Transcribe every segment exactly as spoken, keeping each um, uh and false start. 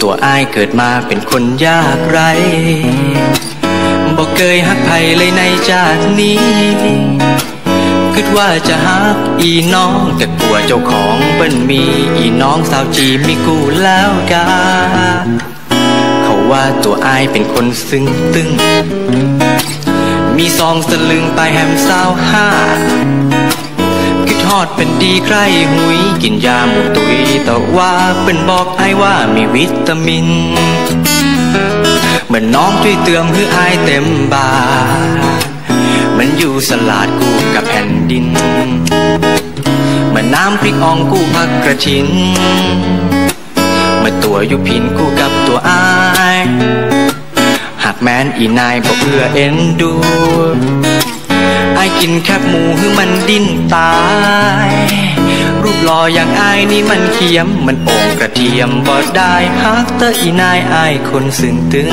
ตัวอ้ายเกิดมาเป็นคนยากไร้บอกเคยฮักใครเลยในชาตินี้คิดว่าจะฮักอีน้องแต่กลัวเจ้าของเปิ้นมีอีน้องสาวจีมีกูแล้วกาเขาว่าตัวอ้ายเป็นคนซึ้งตึงมีซองสลึงไปแฮมสาวห้าคิดฮอดเป็นดีใครหุยกินยาหมูตุยแต่ว่าเป็นบอกอ้ายว่ามีวิตามินเหมือนน้องช่วยเติมให้อ้ายเต็มบามันอยู่สลาดกูกับแผ่นดินเหมือนน้ำพริกอ่องกูผักกระถินเมื่อตัวอยู่พินกูกับตัวอ้ายหากแม้นอีนายบอกเอื้อเอ็นดูอ้ายกินแคบหมูให้มันดิ้นตายรูปหล่ออย่างอ้ายนี่มันเขียมมันโอ่งกระเทียมบ่ได้ฮักเตออีนายอ้ายคนซึ้งตึง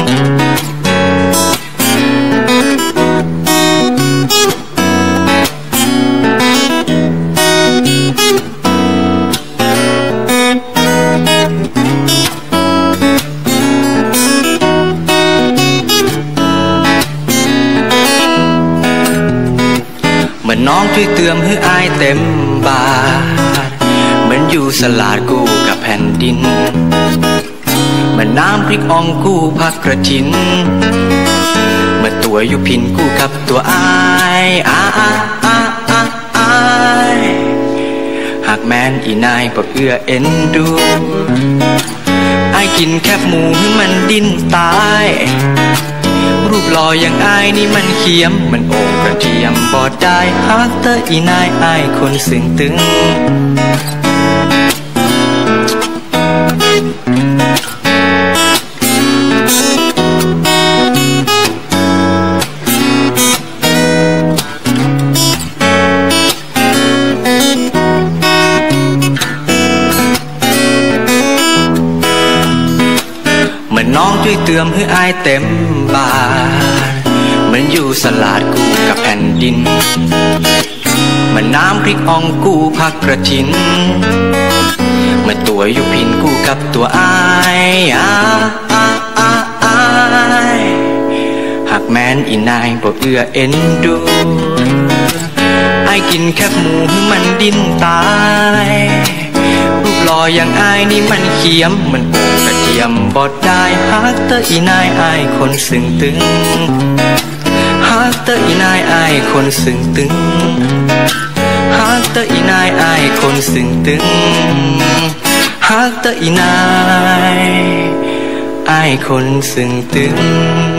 เหมือนน้องช่วยเติมให้อ้ายเต็มบาทเหมือนอยู่สลาดกูกับแผ่นดินเหมือนน้ำพริกอ่องกูผักกระถินเมื่อตัวอยู่พินกูกับตัวอ้ายอ้าอ้าอ้าอ้าอ้ายหากแม้นอีนายบอกเอื้อเอ็นดูอ้ายกินแคบหมูให้มันดิ้นตายรูปหล่ออย่างอ้ายนี่มันเขียมมันโอ่งกระเทียมบอดได้ฮักเตออีนายอ้ายคนซึ้งตึงเหมือนน้องช่วยเติมให้อ้ายเต็มบาทเหมือนอยู่สลาดกูกับแผ่นดินเหมือนน้ำพริกอ่องกูผักกระถินเหมือนตัวอยู่พินกูกับตัวอ้ายอ้าอ้าอ้าอ้ายหากแม้นอีนายบอกเอื้อเอ็นดูอ้ายกินแคบหมูให้มันดิ้นตายรูปหล่ออย่างอ้ายนี่มันเขียมมันโอ่งกระเทียมบอดได้ฮักเตออีนายอ้ายคนซึ้งตึงฮักเตออีนายอ้ายคนซึ้งตึงฮักเตออีนายอ้ายคนซึ้งตึงฮักเตออีนายอ้ายคนซึ้งตึง